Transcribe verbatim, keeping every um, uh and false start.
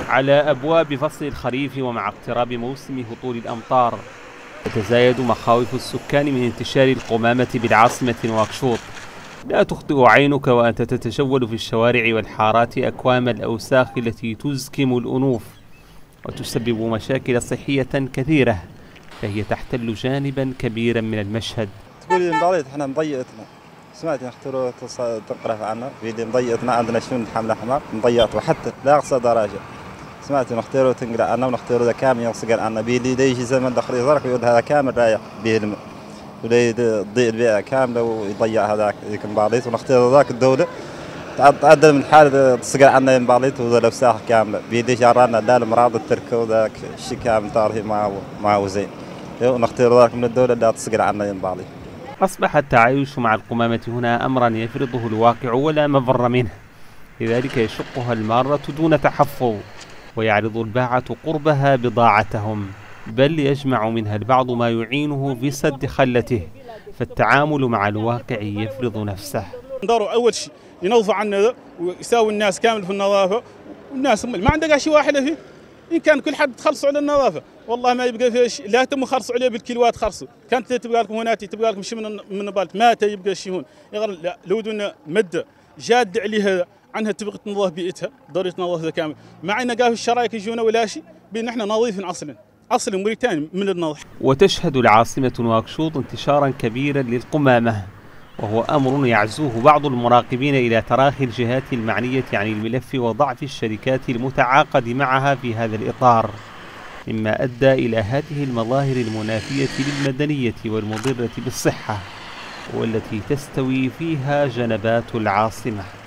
على أبواب فصل الخريف ومع اقتراب موسم هطول الأمطار تتزايد مخاوف السكان من انتشار القمامة بالعاصمة نواكشوط. لا تخطئ عينك وأنت تتجول في الشوارع والحارات أكوام الأوساخ التي تزكم الأنوف وتسبب مشاكل صحية كثيرة، فهي تحتل جانبا كبيرا من المشهد. تقولي مضيت احنا مضيئتنا، سمعت نختاروا تنقرف عنا في مضيئتنا، عندنا شنو حمله حمار مضيئت وحتى لا اقصى درجه. سمعت نختاروا تنقرا عنا ونختاروا ذا كامل يصقر عنا بيلي يجي زمن دخل يزرق ويقول هذا كامل رايح به ولا يضيء البيئه كامله ويضيع هذاك ذيك مباليت، ونختاروا ذاك الدوله تعدل من حال تصقر عنا مباليت وذا الاوساخ كامله بيدي جارانا لا المراض التركه وذاك الشيء كامل طاري ما ما هو زين، ونختار ذاك من الدوله لا تصقر عنا مباليت. أصبح التعايش مع القمامة هنا أمرا يفرضه الواقع ولا مفر منه، لذلك يشقها المارة دون تحفظ، ويعرض الباعة قربها بضاعتهم، بل يجمع منها البعض ما يعينه في سد خلته، فالتعامل مع الواقع يفرض نفسه. ندوروا أول شيء ينظفوا عنا ويساوي الناس كامل في النظافة، والناس ما عندها شيء واحد فيه، إن كان كل حد تخلصوا على النظافة والله ما يبقى فيه شيء، لا تم خلصوا عليه بالكيلوات خلصوا، كانت تبقى لكم هناك تبقى لكم شيء من من بالت ما يبقى شيء هون، لا لو دون مدة جاد عليها عنها تبغى تنظف بيئتها، ضروري تنظفها كامل، مع ان قالوا الشرايك يجونا ولا شيء، بان احنا نظيفين اصلا، اصلا موريتاني من النظف. وتشهد العاصمة نواكشوط انتشارا كبيرا للقمامة، وهو أمر يعزوه بعض المراقبين إلى تراخي الجهات المعنية عن الملف وضعف الشركات المتعاقد معها في هذا الإطار، مما أدى إلى هذه المظاهر المنافية للمدنية والمضرة بالصحة، والتي تستوي فيها جنبات العاصمة.